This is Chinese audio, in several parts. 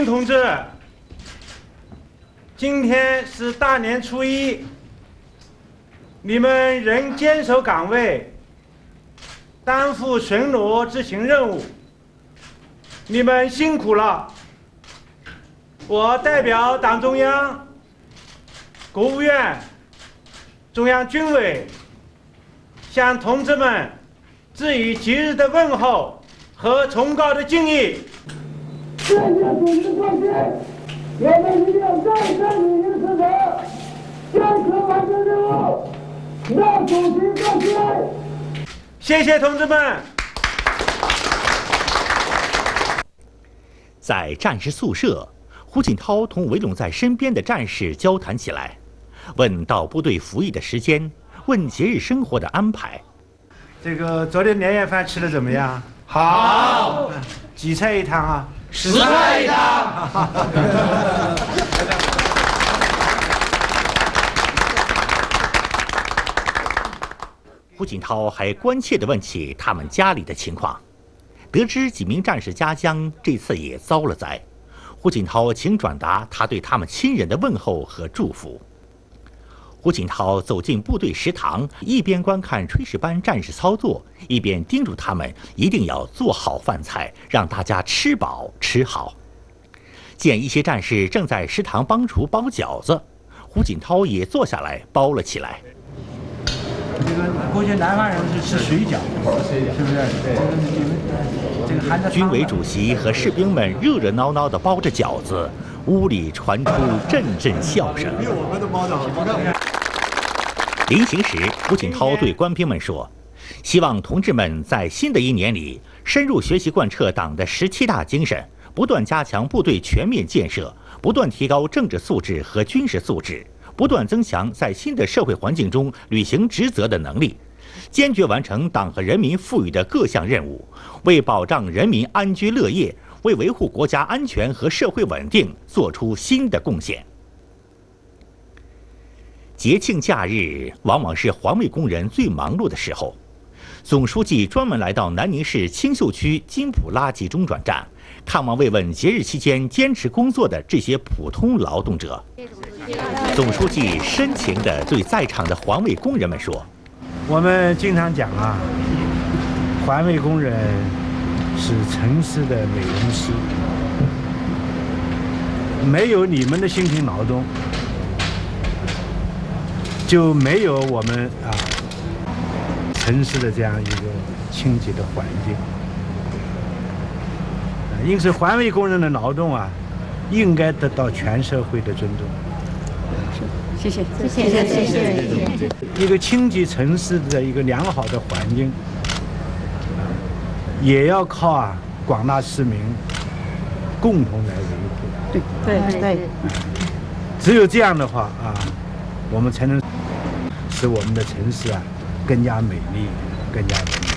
同志，今天是大年初一，你们仍坚守岗位，担负巡逻执行任务，你们辛苦了。我代表党中央、国务院、中央军委，向同志们致以节日的问候和崇高的敬意。 谢谢主席放心，我们一定再三履行职责，坚持完成任务，让主席放心。 谢谢同志们。 在战士宿舍，胡锦涛同围拢在身边的战士交谈起来，问到部队服役的时间，问节日生活的安排。 这个昨天年夜饭吃的怎么样？ 好， 几菜一汤啊 ？10菜一汤。 胡锦涛还关切地问起他们家里的情况，得知几名战士家乡这次也遭了灾，胡锦涛请转达他对他们亲人的问候和祝福。胡锦涛走进部队食堂，一边观看炊事班战士操作，一边叮嘱他们一定要做好饭菜，让大家吃饱吃好。见一些战士正在食堂帮厨包饺子，胡锦涛也坐下来包了起来。 这个过去南方人是吃水饺，是不是？这个含着。 军委主席和士兵们热热闹闹地包着饺子，屋里传出阵阵笑声。 比我们的包的好，你看。 临行时，胡锦涛对官兵们说：“希望同志们在新的一年里深入学习贯彻党的17大精神，不断加强部队全面建设，不断提高政治素质和军事素质，不断增强在新的社会环境中履行职责的能力，坚决完成党和人民赋予的各项任务，为保障人民安居乐业，为维护国家安全和社会稳定做出新的贡献。”节庆假日往往是环卫工人最忙碌的时候，总书记专门来到南宁市青秀区金普拉集中转站，看望慰问节日期间坚持工作的这些普通劳动者。总书记深情地对在场的环卫工人们说：“ 我们经常讲啊，环卫工人是城市的美容师，没有你们的辛勤劳动，就没有我们城市的这样一个清洁的环境。因此，环卫工人的劳动啊，应该得到全社会的尊重。 谢谢。 一个清洁城市的一个良好的环境，也要靠广大市民共同来维护。 对。 只有这样的话我们才能使我们的城市更加美丽，更加文明。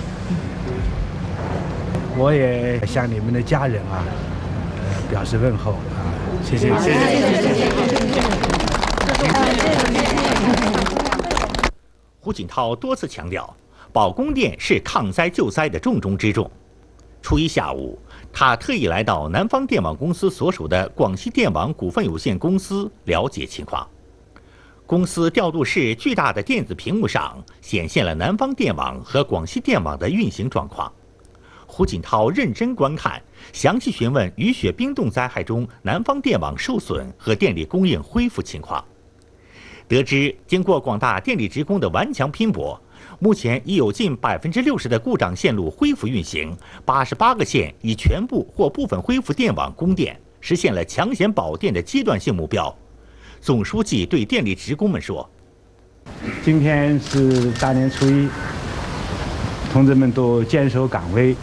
我也向你们的家人表示问候谢谢。 胡锦涛多次强调，保供电是抗灾救灾的重中之重。初一下午，他特意来到南方电网公司所属的广西电网股份有限公司了解情况。公司调度室巨大的电子屏幕上显现了南方电网和广西电网的运行状况。胡锦涛认真观看，详细询问雨雪冰冻灾害中南方电网受损和电力供应恢复情况。得知，经过广大电力职工的顽强拼搏，目前已有近60%的故障线路恢复运行，88个县已全部或部分恢复电网供电，实现了抢险保电的阶段性目标。总书记对电力职工们说：“ 今天是大年初一，同志们都坚守岗位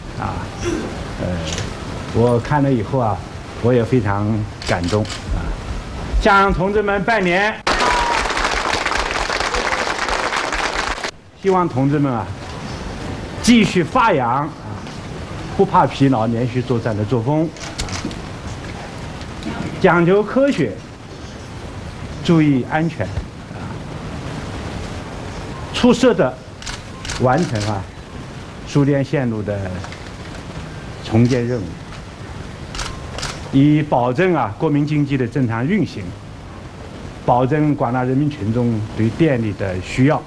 我看了以后我也非常感动向同志们拜年，希望同志们继续发扬不怕疲劳、连续作战的作风，讲究科学，注意安全，出色的完成输电线路的重建任务。 以保证国民经济的正常运行，保证广大人民群众对电力的需要。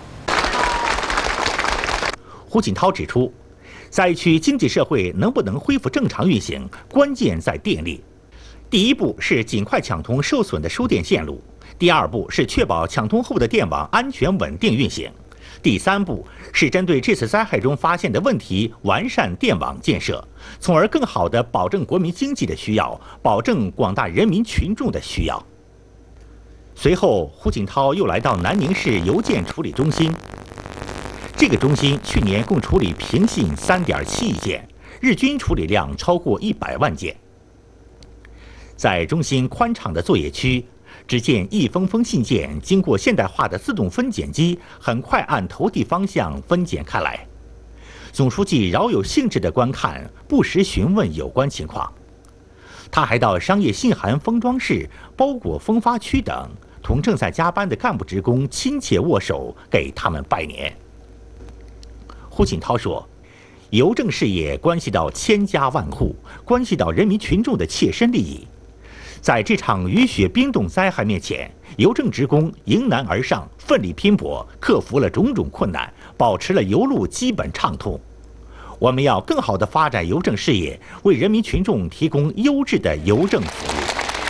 胡锦涛指出，灾区经济社会能不能恢复正常运行，关键在电力。第一步是尽快抢通受损的输电线路，第二步是确保抢通后的电网安全稳定运行，第三步是针对这次灾害中发现的问题完善电网建设，从而更好地保证国民经济的需要，保证广大人民群众的需要。随后，胡锦涛又来到南宁市邮件处理中心。这个中心去年共处理平信3.7亿件，日均处理量超过100万件。在中心宽敞的作业区，只见一封封信件经过现代化的自动分拣机，很快按投递方向分拣开来。总书记饶有兴致地观看，不时询问有关情况。他还到商业信函封装室、包裹分发区等，同正在加班的干部职工亲切握手，给他们拜年。胡锦涛说，邮政事业关系到千家万户，关系到人民群众的切身利益。在这场雨雪冰冻灾害面前，邮政职工迎难而上，奋力拼搏，克服了种种困难，保持了邮路基本畅通。我们要更好地发展邮政事业，为人民群众提供优质的邮政服务。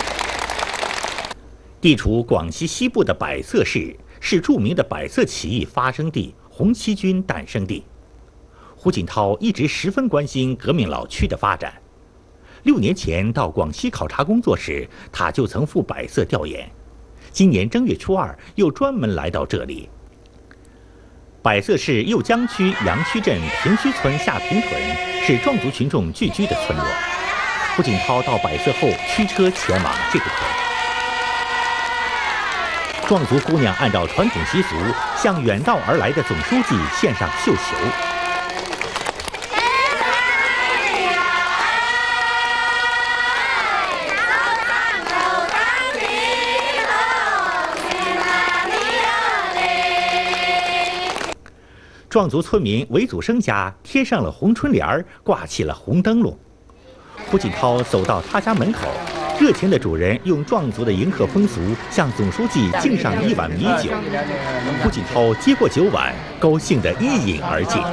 地处广西西部的百色市，是著名的百色起义发生地、红七军诞生地。胡锦涛一直十分关心革命老区的发展。6年前到广西考察工作时，他就曾赴百色调研。今年正月初2又专门来到这里。百色市右江区杨区镇平须村下平屯是壮族群众聚居的村落。胡锦涛到百色后驱车前往这个屯。壮族姑娘按照传统习俗，向远道而来的总书记献上绣球。壮族村民韦祖生家贴上了红春联儿，挂起了红灯笼。胡锦涛走到他家门口，热情的主人用壮族的迎客风俗向总书记敬上1碗米酒。胡锦涛接过酒碗，高兴地一饮而尽。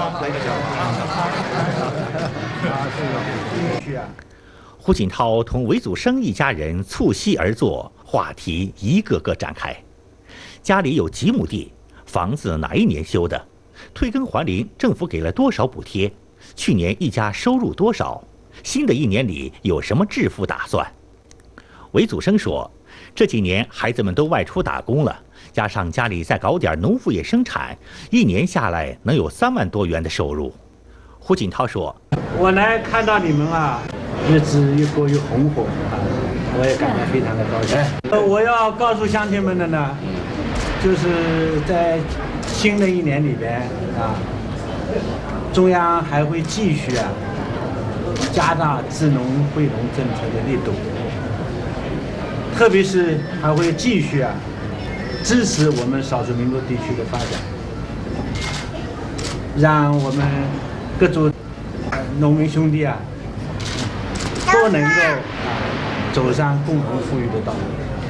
胡锦涛同韦祖生一家人促膝而坐，话题一个个展开。家里有几亩地，房子哪一年修的？退耕还林，政府给了多少补贴？去年一家收入多少？新的1年里有什么致富打算？韦祖生说，这几年孩子们都外出打工了，加上家里再搞点农副业生产，1年下来能有3万多元的收入。胡锦涛说， 我来看到你们日子越过越红火我也感到非常的高兴。我要告诉乡亲们的呢，就是在新的1年里边中央还会继续加大支农惠农政策的力度，特别是还会继续支持我们少数民族地区的发展，让我们各族农民兄弟都能够走上共同富裕的道路。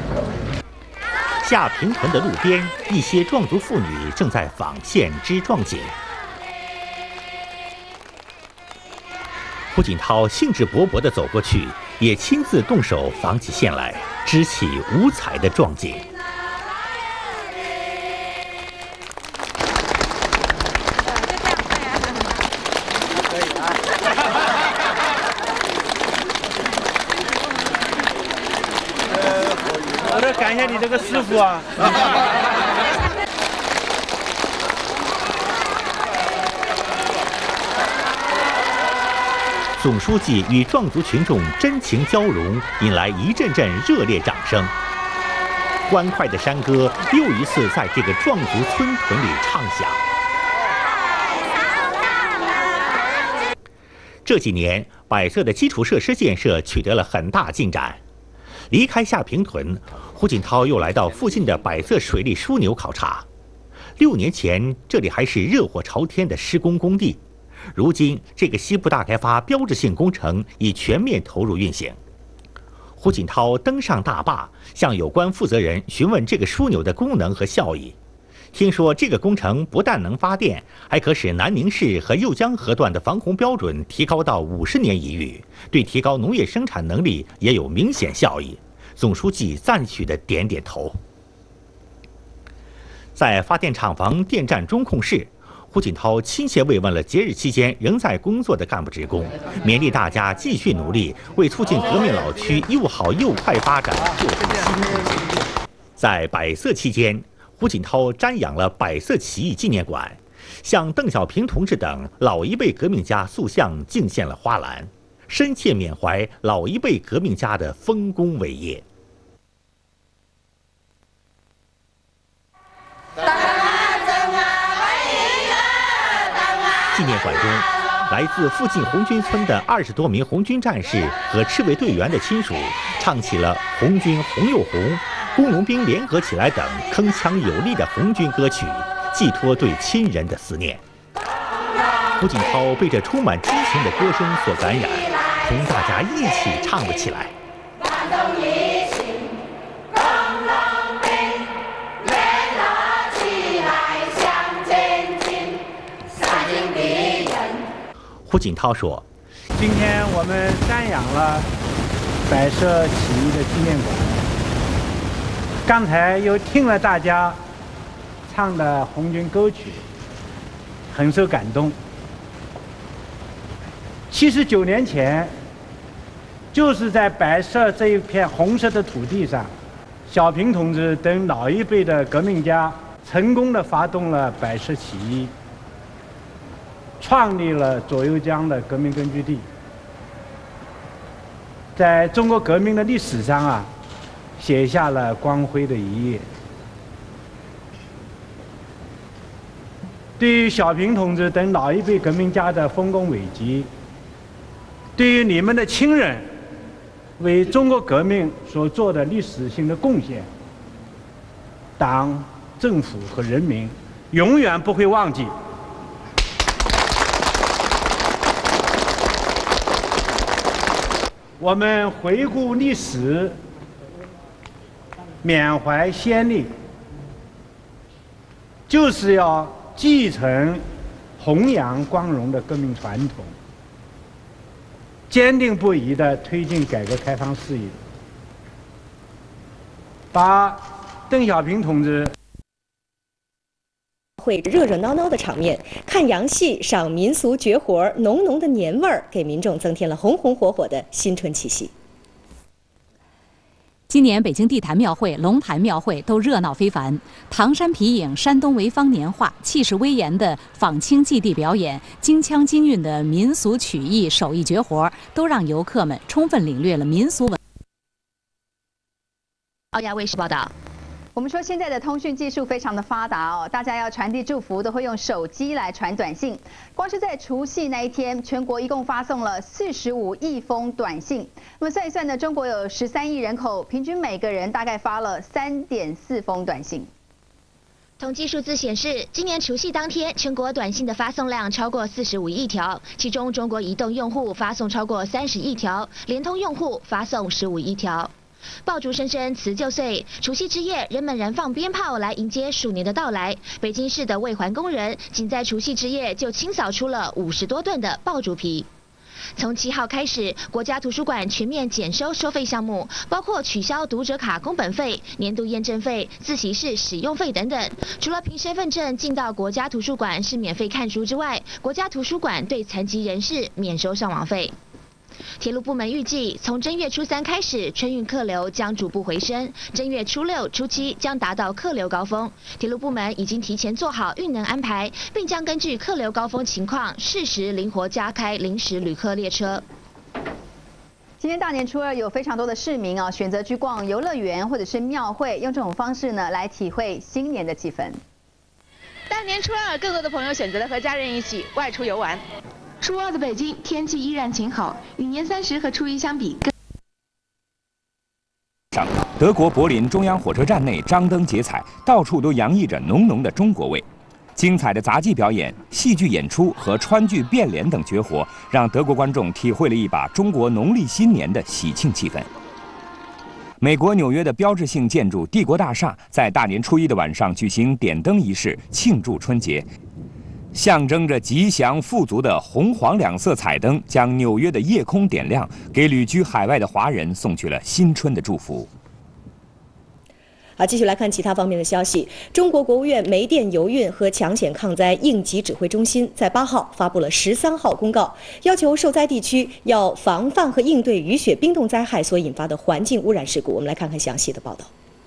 下平屯的路边，一些壮族妇女正在纺线织壮锦。胡锦涛兴致勃勃地走过去，也亲自动手纺起线来，织起五彩的壮锦。 我得感谢你这个师傅总书记与壮族群众真情交融，引来一阵阵热烈掌声。欢快的山歌又一次在这个壮族村屯里唱响。这几年，百色的基础设施建设取得了很大进展。离开下平屯，胡锦涛又来到附近的百色水利枢纽考察。6年前，这里还是热火朝天的施工工地。如今，这个西部大开发标志性工程已全面投入运行。 胡锦涛登上大坝，向有关负责人询问这个枢纽的功能和效益。听说这个工程不但能发电，还可使南宁市和右江河段的防洪标准提高到50年一遇，对提高农业生产能力也有明显效益。总书记赞许地点点头。在发电厂房电站中控室，胡锦涛亲切慰问了节日期间仍在工作的干部职工，勉励大家继续努力，为促进革命老区又好又快发展做出新贡献。在百色期间，胡锦涛瞻仰了百色起义纪念馆，向邓小平同志等老一辈革命家塑像敬献了花篮，深切缅怀老一辈革命家的丰功伟业。纪念馆中，来自附近红军村的20多名红军战士和赤卫队员的亲属唱起了“红军红又红，工农兵联合起来”等铿锵有力的红军歌曲，寄托对亲人的思念。胡锦涛被这充满激情的歌声所感染，同大家一起唱了起来。胡锦涛说：“ 今天我们瞻仰了百色起义的纪念馆，刚才又听了大家唱的红军歌曲，很受感动。79年前，就是在百色这一片红色的土地上，小平同志等老一辈的革命家成功地发动了百色起义，创立了左右江的革命根据地，在中国革命的历史上啊，写下了光辉的一页。对于小平同志等老一辈革命家的丰功伟绩，对于你们的亲人为中国革命所做的历史性的贡献，党、政府和人民永远不会忘记。我们回顾历史，缅怀先例，就是要继承弘扬光荣的革命传统，坚定不移地推进改革开放事业，把邓小平同志会热热闹闹的场面，看洋戏、赏民俗绝活，浓浓的年味儿给民众增添了红红火火的新春气息。 今年北京地坛庙会、龙潭庙会都热闹非凡，唐山皮影、山东潍坊年画、气势威严的仿清祭地表演、京腔京韵的民俗曲艺、手艺绝活，都让游客们充分领略了民俗文。 澳亚卫视报道。我们说现在的通讯技术非常的发达哦，大家要传递祝福都会用手机来传短信。光是在除夕那一天，全国一共发送了45亿封短信。那么算一算呢，中国有13亿人口，平均每个人大概发了3.4封短信。 统计数字显示，今年除夕当天，全国短信的发送量超过45亿条，其中中国移动用户发送超过30亿条，联通用户发送15亿条。爆竹声声辞旧岁，除夕之夜，人们燃放鞭炮来迎接鼠年的到来。北京市的卫环工人仅在除夕之夜就清扫出了50多吨的爆竹皮。从7号开始，国家图书馆全面减收收费项目，包括取消读者卡工本费、年度验证费、自习室使用费等等。除了凭身份证进到国家图书馆是免费看书之外，国家图书馆对残疾人士免收上网费。铁路部门预计，从正月初3开始，春运客流将逐步回升，正月初6、初7将达到客流高峰。铁路部门已经提前做好运能安排，并将根据客流高峰情况，适时灵活加开临时旅客列车。 今天大年初2，有非常多的市民啊，选择去逛游乐园或者是庙会，用这种方式呢来体会新年的气氛。 大年初2，更多的朋友选择了和家人一起外出游玩。初2的北京天气依然晴好，与年30和初1相比德国柏林中央火车站内张灯结彩，到处都洋溢着浓浓的中国味。精彩的杂技表演、戏剧演出和川剧变脸等绝活，让德国观众体会了一把中国农历新年的喜庆气氛。 美国纽约的标志性建筑帝国大厦在大年初一的晚上举行点灯仪式，庆祝春节。象征着吉祥富足的红黄两色彩灯将纽约的夜空点亮，给旅居海外的华人送去了新春的祝福。 好，继续来看其他方面的消息。中国国务院煤电油运和抢险抗灾应急指挥中心在8号发布了13号公告，要求受灾地区要防范和应对雨雪冰冻灾害所引发的环境污染事故。我们来看看详细的报道。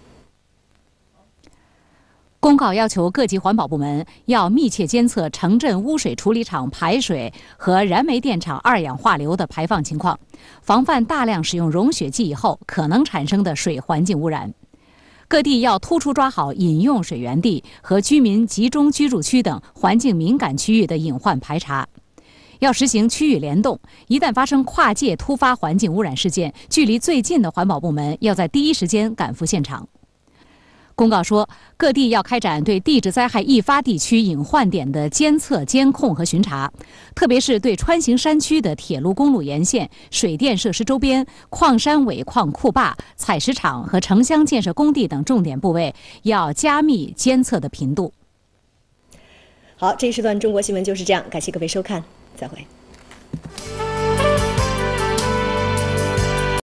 公告要求各级环保部门要密切监测城镇污水处理厂排水和燃煤电厂二氧化硫的排放情况，防范大量使用融雪剂以后可能产生的水环境污染。各地要突出抓好饮用水源地和居民集中居住区等环境敏感区域的隐患排查，要实行区域联动，一旦发生跨界突发环境污染事件，距离最近的环保部门要在第一时间赶赴现场。公告说，各地要开展对地质灾害易发地区隐患点的监测、监控和巡查，特别是对穿行山区的铁路、公路沿线、水电设施周边、矿山尾矿库坝、采石场和城乡建设工地等重点部位，要加密监测的频度。 好，这一时段中国新闻就是这样，感谢各位收看，再会。